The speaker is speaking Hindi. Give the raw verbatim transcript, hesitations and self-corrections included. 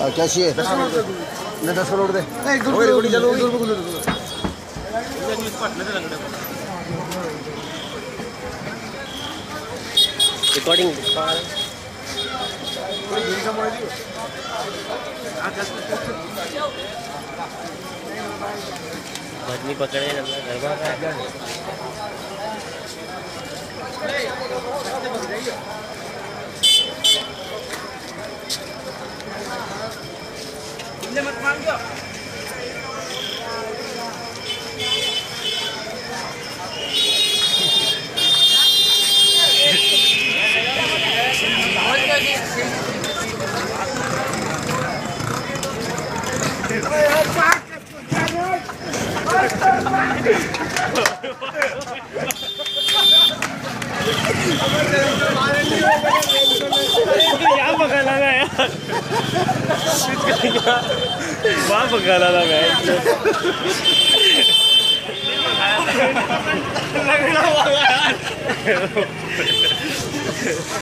क्या चाहिए? नहीं दस करोड़ दे। रिकॉर्डिंग आदमी पकड़े गरबा का मत मांगो। यहाँ पकाना ना यार, वहाँ पकाना ना मैं